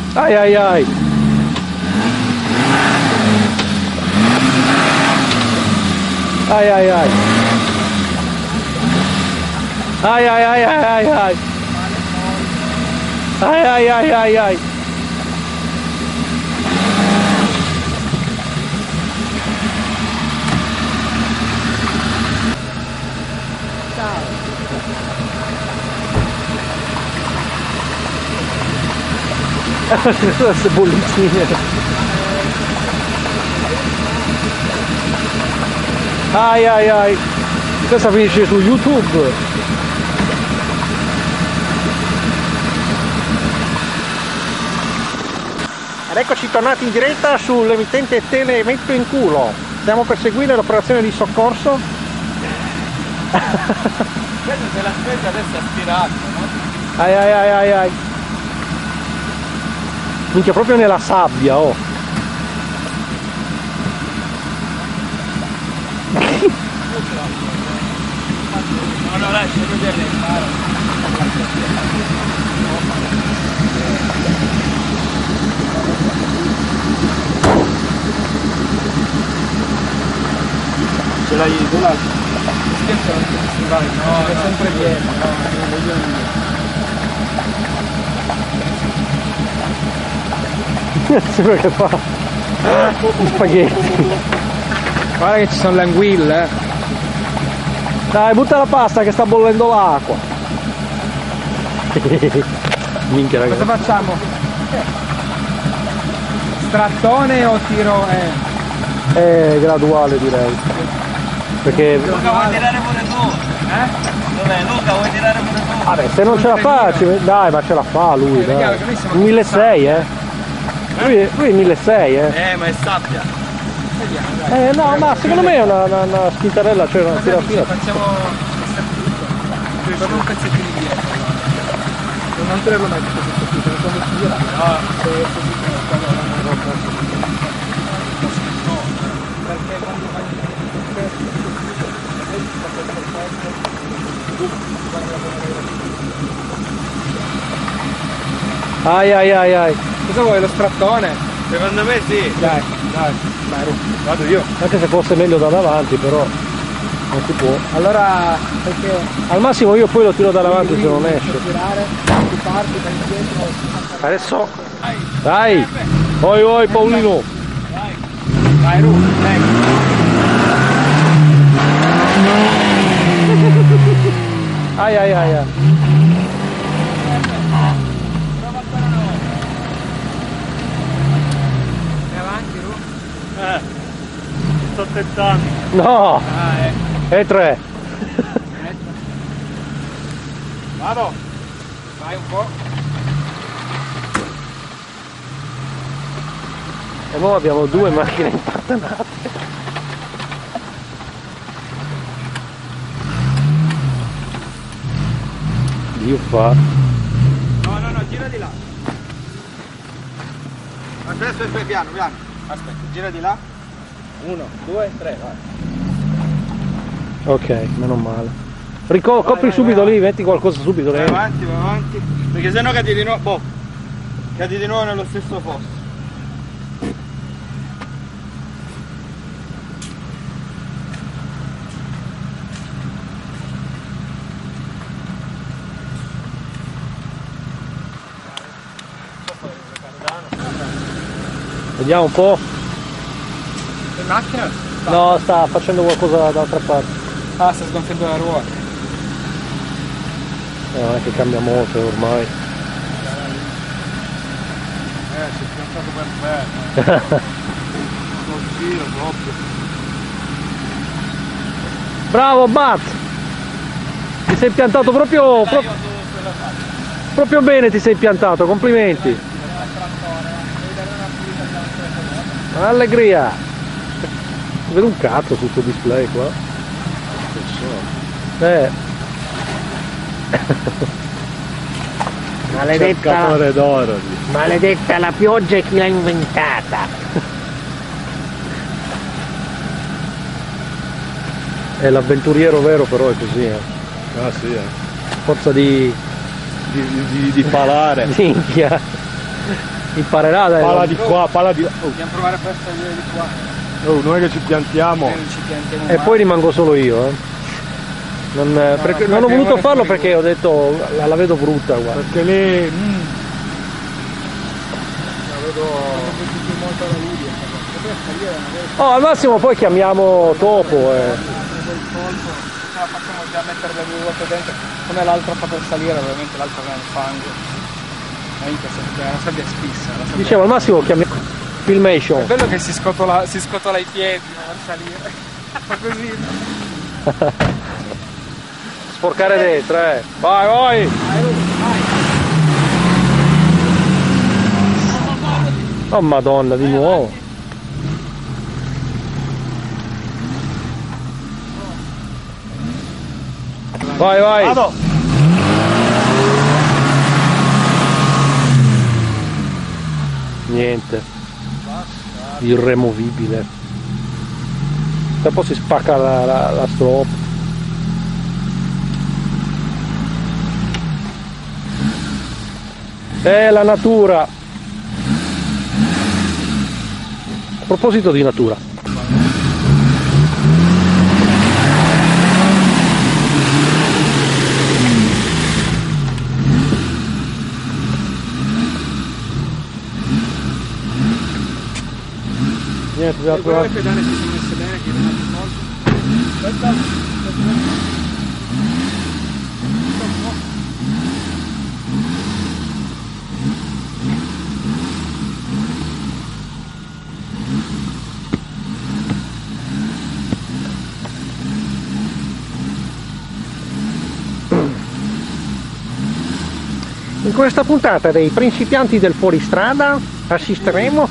Ai ai ai. Ai ai ai. Ai ai ai ai ai ai. Ai ai ai ai ai. Queste bollicine. Ai ai ai. Questa finisce su YouTube. Ed eccoci tornati in diretta sull'emittente Tele Metto in Culo. Stiamo per seguire l'operazione di soccorso. Questo se l'aspetta adesso è stirato, no? Ai ai ai ai ai. Minchia, proprio nella sabbia, oh. No, lascia vedere. Ce l'hai tu là? Scherzo, no, è sempre pieno. Sembra che fa gli spaghetti. Guarda che ci sono le anguille. Dai, butta la pasta che sta bollendo l'acqua. Minchia ragazzi. Cosa facciamo? Strattone o tiro? Graduale direi. Perché. Luca vuoi tirare pure tu? Dov'è Luca, vuoi tirare pure tu? Vabbè, se non ce la fa, dai, ma ce la fa lui, dai. 1600, Lui è 1600, Ma è sabbia. No, ma secondo me è una spintarella, cioè una tiratina. Facciamo un pezzettino di dietro. Non te lo metto questo qui, perché quando si gira, no, se è così perché quando fai Ai ai ai ai. cosa vuoi, lo strattone? Secondo me sì. Dai, vado io. Anche se fosse meglio da davanti, però non si può. Allora, perché Al massimo io poi lo tiro da davanti se non esce. tirare, tu parti da indietro. Adesso. Dai! Oi oi Paolino! Vai Ru, dai. Ai ai ai ai. Vai avanti Ru. Sto tentando. No! E 3. Vado. Vai un po'. E ora abbiamo due macchine impantanate. Dio fa. No, gira di là. Adesso è piano, piano. Aspetta, gira di là. 1, 2, 3, vai. Ok, meno male. Copri subito lì, metti qualcosa subito Vai lì. avanti, perché sennò cadi di nuovo. Cadi di nuovo nello stesso posto. Vediamo un po'. In macchina? No, sta facendo qualcosa da altra parte. Ah, sta sgonfiando la ruota. Non è che cambia molto ormai. Si è piantato per bene. Non giro proprio. Bravo Bat! Ti sei piantato proprio bene, ti sei piantato, complimenti. Allegria! Vedo un cazzo su questo display qua. Cercatore d'oro. Maledetta la pioggia e chi l'ha inventata. È l'avventuriero vero, però è così, Ah sì, forza di di palare. minchia. Imparerà dai. Pala di qua, pala di là. Dobbiamo provare per salire di qua. Non è che ci piantiamo. Non ci piantiamo E mai. poi rimango solo io. Non ho voluto farlo perché ho detto la vedo brutta qua. Perché lì... La vedo più molto alla Lidia. Oh, al massimo poi chiamiamo dopo. La facciamo già mettere le 2 volte dentro. Come l'altra fa per salire, ovviamente l'altra va nel fango. La sabbia è spissa. La sabbia... Dicevo, al massimo chiamiamo Filmation. È bello che si scotola i piedi per salire. Fa così. Sporcare dentro, eh. Vai, vai! Oh madonna, di nuovo. Vai, vai! Vado! Niente. Irremovibile. Dopo si spacca la strop. La natura. A proposito di natura. Niente, Le pedane si sono messe bene, che non hanno svolto. In questa puntata dei principianti del fuoristrada assisteremo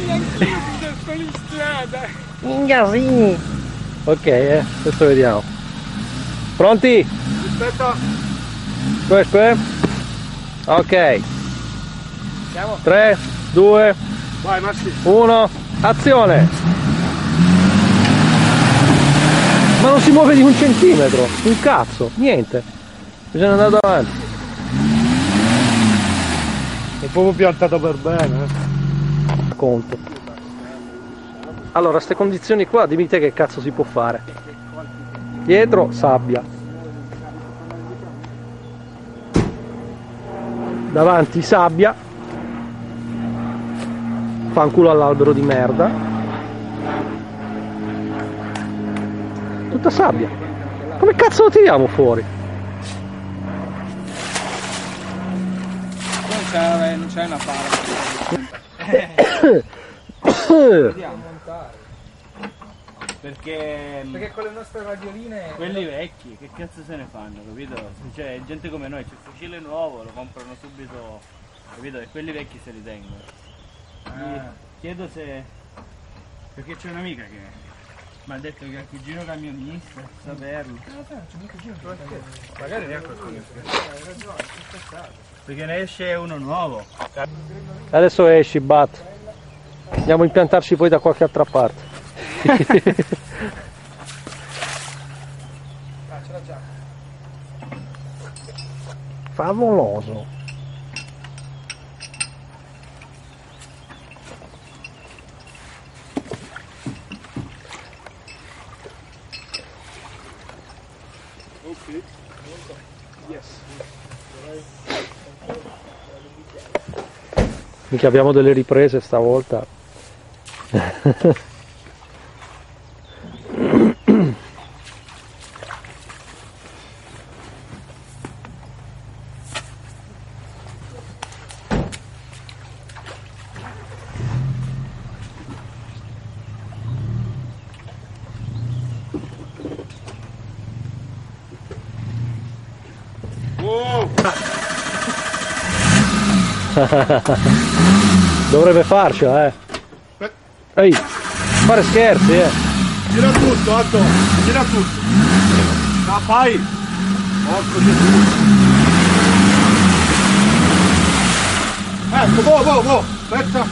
Ingasini. Ok, adesso vediamo. Pronti? Aspetta. Aspetta. Ok. Siamo. 3, 2, Vai Massi! 1, azione! Ma non si muove di un centimetro, un cazzo, niente. Bisogna andare avanti. È proprio piantato per bene. Conto. Allora, queste condizioni qua, dimmi te che cazzo si può fare. Dietro, sabbia. Davanti, sabbia. Fanculo all'albero di merda. Tutta sabbia. Come cazzo lo tiriamo fuori? Non c'è una pala. Vediamo. Perché con le nostre radioline... quelli vecchi, che cazzo se ne fanno, capito? Cioè, gente come noi, c'è il fucile nuovo, lo comprano subito, capito? E quelli vecchi se li tengono. Chiedo se... perché c'è un'amica che mi ha detto che ha il cugino camionista, saperlo. Magari neanche qualcuno. Perché ne esce uno nuovo. Adesso esci, Bat. Andiamo a impiantarci poi da qualche altra parte. Ce l'ha già. Favoloso. Minchia, abbiamo delle riprese stavolta. Dovrebbe farcela, Ehi, fare scherzi, Gira tutto, Atto! Gira tutto! Ah, fai! Porco Gesù! Ecco, boh! Aspetta!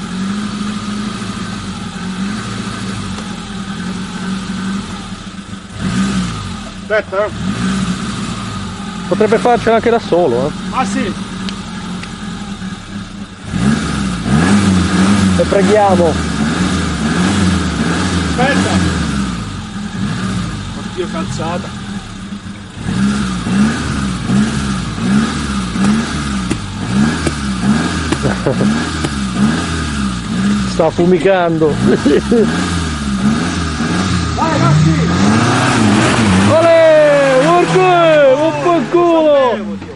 Aspetta, Potrebbe farcela anche da solo, Ah sì! Le preghiamo. Aspetta! Oddio calzata. Sta fumicando. Vai Massi! Olè! Urco! Un po' il culo!